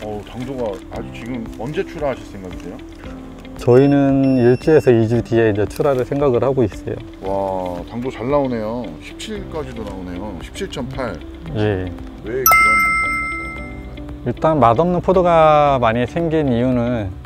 당도가 아주 지금 언제 출하하실 생각이세요? 저희는 일주에서 2주 뒤에 이제 출하를 생각을 하고 있어요. 와, 당도 잘 나오네요. 17까지도 나오네요. 17.8. 예. 왜 그런 현상이 나타나는 건가요? 일단 맛없는 포도가 많이 생긴 이유는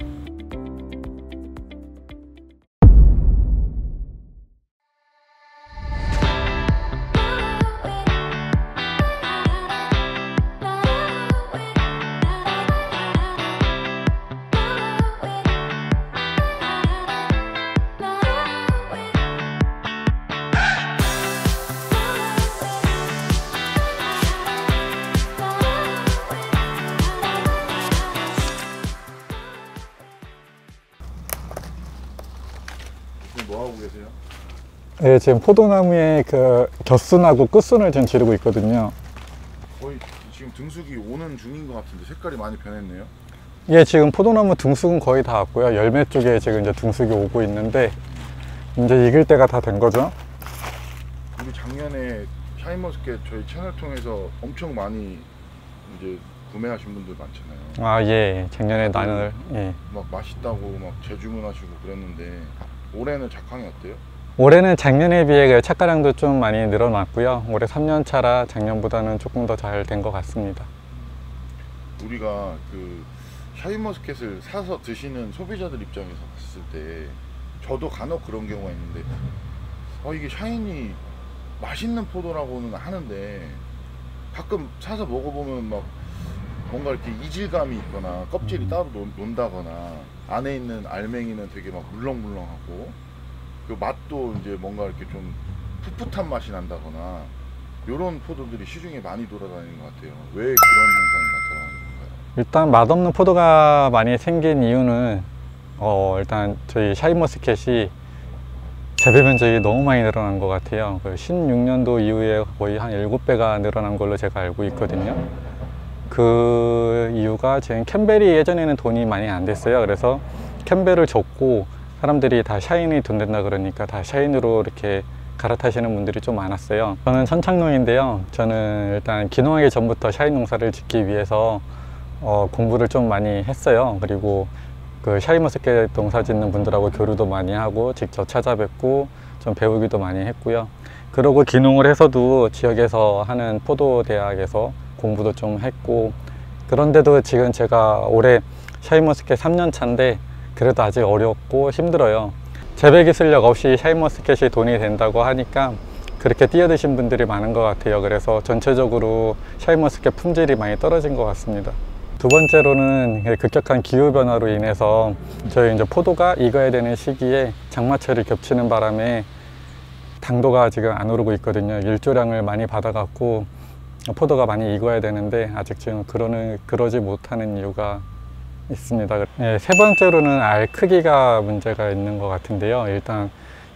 뭐 하고 계세요? 예, 지금 포도나무에 그 곁순하고 끝순을 좀 지르고 있거든요. 거의 지금 등숙이 오는 중인 것 같은데 색깔이 많이 변했네요. 예, 지금 포도나무 등숙은 거의 다 왔고요. 열매 쪽에 지금 이제 등숙이 오고 있는데 이제 익을 때가 다 된 거죠. 우리 작년에 샤인머스켓 저희 채널 통해서 엄청 많이 이제 구매하신 분들 많잖아요. 아, 예. 작년에 나는 예. 막 맛있다고 막 재주문하시고 그랬는데 올해는 작황이 어때요? 올해는 작년에 비해 그 착가량도 좀 많이 늘어났고요. 올해 3년 차라 작년보다는 조금 더 잘 된 것 같습니다. 우리가 그 샤인머스켓을 사서 드시는 소비자들 입장에서 봤을 때 저도 간혹 그런 경우가 있는데 이게 샤인이 맛있는 포도라고는 하는데 가끔 사서 먹어보면 막 뭔가 이렇게 이질감이 있거나 껍질이 따로 논다거나 안에 있는 알맹이는 되게 막 물렁물렁하고 그 맛도 이제 뭔가 이렇게 좀 풋풋한 맛이 난다거나 이런 포도들이 시중에 많이 돌아다니는 것 같아요. 왜 그런 현상이 나타나는 건가요? 일단 맛없는 포도가 많이 생긴 이유는 일단 저희 샤인머스켓이 재배 면적이 너무 많이 늘어난 것 같아요. 그 16년도 이후에 거의 한 7배가 늘어난 걸로 제가 알고 있거든요. 그 이유가 지금 캠벨이 예전에는 돈이 많이 안 됐어요. 그래서 캠벨을 줬고 사람들이 다 샤인이 돈 된다 그러니까 다 샤인으로 이렇게 갈아타시는 분들이 좀 많았어요. 저는 선착농인데요. 저는 일단 귀농하기 전부터 샤인 농사를 짓기 위해서 공부를 좀 많이 했어요. 그리고 그 샤인머스켓 농사 짓는 분들하고 교류도 많이 하고 직접 찾아뵙고 좀 배우기도 많이 했고요. 그러고 귀농을 해서도 지역에서 하는 포도 대학에서 공부도 좀 했고, 그런데도 지금 제가 올해 샤인머스켓 3년 차인데 그래도 아직 어렵고 힘들어요. 재배 기술력 없이 샤인머스켓이 돈이 된다고 하니까 그렇게 뛰어드신 분들이 많은 것 같아요. 그래서 전체적으로 샤인머스켓 품질이 많이 떨어진 것 같습니다. 두 번째로는 급격한 기후변화로 인해서 저희 이제 포도가 익어야 되는 시기에 장마철이 겹치는 바람에 당도가 지금 안 오르고 있거든요. 일조량을 많이 받아갖고 포도가 많이 익어야 되는데 아직 지금 그러지 못하는 이유가 있습니다. 네, 세 번째로는 알 크기가 문제가 있는 것 같은데요. 일단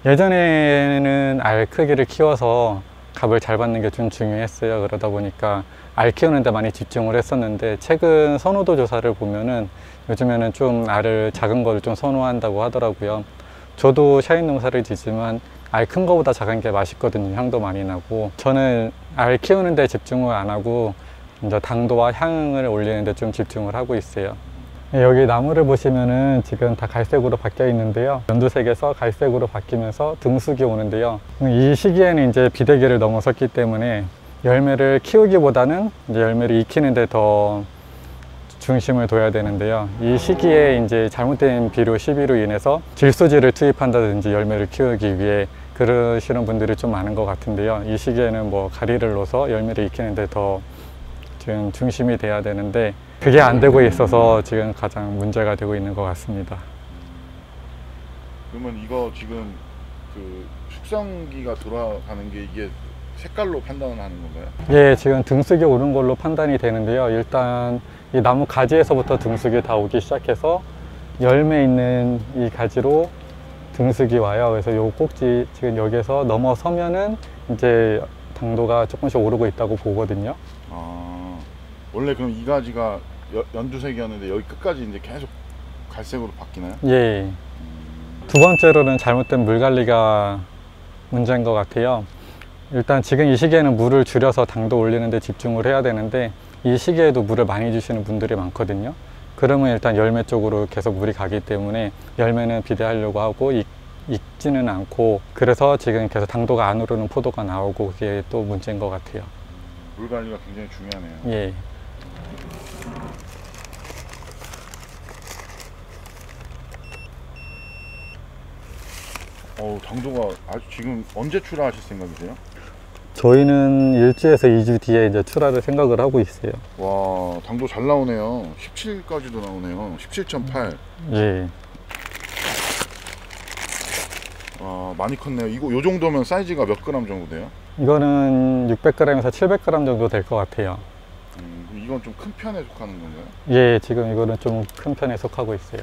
예전에는 알 크기를 키워서 값을 잘 받는 게 좀 중요했어요. 그러다 보니까 알 키우는 데 많이 집중을 했었는데 최근 선호도 조사를 보면은 요즘에는 좀 알을 작은 걸 좀 선호한다고 하더라고요. 저도 샤인 농사를 짓지만 알 큰 거보다 작은 게 맛있거든요. 향도 많이 나고. 저는 알 키우는 데 집중을 안 하고 이제 당도와 향을 올리는 데 좀 집중을 하고 있어요. 여기 나무를 보시면은 지금 다 갈색으로 바뀌어 있는데요. 연두색에서 갈색으로 바뀌면서 등숙이 오는데요. 이 시기에는 이제 비대기를 넘어섰기 때문에 열매를 키우기보다는 이제 열매를 익히는 데 더 중심을 둬야 되는데요. 이 시기에 이제 잘못된 비료, 시비로 인해서 질소질을 투입한다든지 열매를 키우기 위해 그러시는 분들이 좀 많은 것 같은데요. 이 시기에는 뭐 가리를 넣어서 열매를 익히는 데 더 지금 중심이 돼야 되는데 그게 안 되고 있어서 지금 가장 문제가 되고 있는 것 같습니다. 그러면 이거 지금 그 숙성기가 돌아가는 게 이게 색깔로 판단을 하는 건가요? 예, 지금 등숙이 오른 걸로 판단이 되는데요. 일단 이 나무 가지에서부터 등숙이 다 오기 시작해서 열매 있는 이 가지로 등숙이 와요. 그래서 요 꼭지 지금 여기서 넘어서면은 이제 당도가 조금씩 오르고 있다고 보거든요. 원래 그럼 이 가지가 연두색이었는데 여기 끝까지 이제 계속 갈색으로 바뀌나요? 예. 두 번째로는 잘못된 물 관리가 문제인 것 같아요. 일단 지금 이 시기에는 물을 줄여서 당도 올리는 데 집중을 해야 되는데 이 시기에도 물을 많이 주시는 분들이 많거든요. 그러면 일단 열매 쪽으로 계속 물이 가기 때문에 열매는 비대하려고 하고 익지는 않고, 그래서 지금 계속 당도가 안 오르는 포도가 나오고, 그게 또 문제인 것 같아요. 물 관리가 굉장히 중요하네요. 예. 당도가 아주 지금 언제 출하하실 생각이세요? 저희는 1주에서 2주 뒤에 이제 출하를 생각을 하고 있어요. 와, 당도 잘 나오네요. 17까지도 나오네요. 17.8. 예. 많이 컸네요. 요 정도면 사이즈가 몇 그램 정도 돼요? 이거는 600g에서 700g 정도 될 것 같아요. 이건 좀 큰 편에 속하는 건가요? 예, 지금 이거는 좀 큰 편에 속하고 있어요.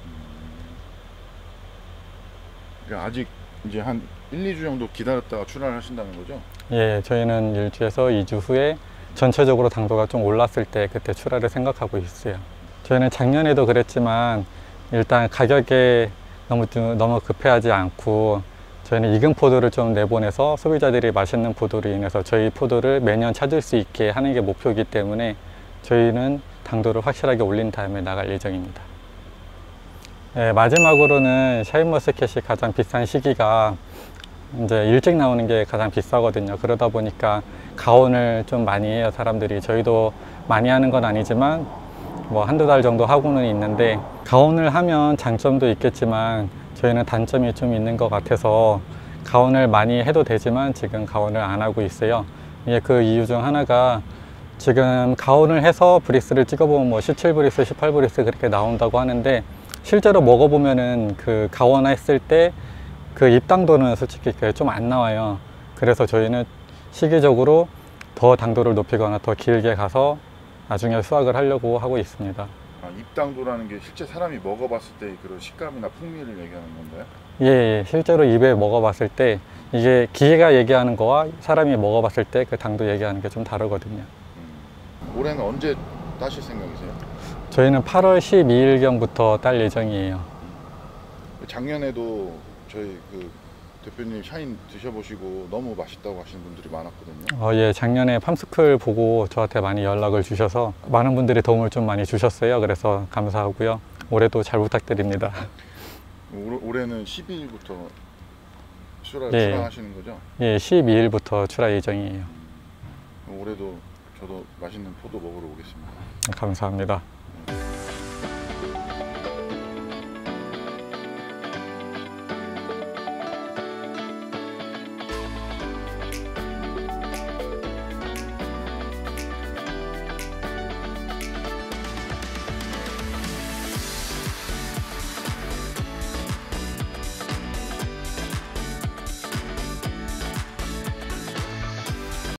그러니까 아직 이제 한 1, 2주 정도 기다렸다가 출하를 하신다는 거죠? 예, 저희는 1주에서 2주 후에 전체적으로 당도가 좀 올랐을 때 그때 출하를 생각하고 있어요. 저희는 작년에도 그랬지만 일단 가격에 너무 급해하지 않고, 저희는 익은 포도를 좀 내보내서 소비자들이 맛있는 포도로 인해서 저희 포도를 매년 찾을 수 있게 하는 게 목표이기 때문에 저희는 당도를 확실하게 올린 다음에 나갈 예정입니다. 네, 마지막으로는 샤인머스켓이 가장 비싼 시기가 이제 일찍 나오는 게 가장 비싸거든요. 그러다 보니까 가온을 좀 많이 해요, 사람들이. 저희도 많이 하는 건 아니지만 뭐 한두 달 정도 하고는 있는데, 가온을 하면 장점도 있겠지만 저희는 단점이 좀 있는 것 같아서 가온을 많이 해도 되지만 지금 가온을 안 하고 있어요. 이게 그 이유 중 하나가, 지금 가온을 해서 브리스를 찍어보면 뭐 17브리스, 18브리스 그렇게 나온다고 하는데, 실제로 먹어보면은 그 가온했을 때 그 입당도는 솔직히 좀 안 나와요. 그래서 저희는 시기적으로 더 당도를 높이거나 더 길게 가서 나중에 수확을 하려고 하고 있습니다. 입당도라는 게 실제 사람이 먹어봤을 때 그런 식감이나 풍미를 얘기하는 건가요? 예, 실제로 입에 먹어봤을 때 이게 기계가 얘기하는 거와 사람이 먹어봤을 때 그 당도 얘기하는 게 좀 다르거든요. 올해는 언제 따실 생각이세요? 저희는 8월 12일경부터 딸 예정이에요. 작년에도 저희 그 대표님 샤인 드셔보시고 너무 맛있다고 하시는 분들이 많았거든요. 예, 작년에 팜스쿨 보고 저한테 많이 연락을 주셔서 많은 분들이 도움을 좀 많이 주셨어요. 그래서 감사하고요. 올해도 잘 부탁드립니다. 올해는 12일부터 예. 출하하시는 거죠? 예, 12일부터 출하 예정이에요. 올해도 저도 맛있는 포도 먹으러 오겠습니다. 감사합니다.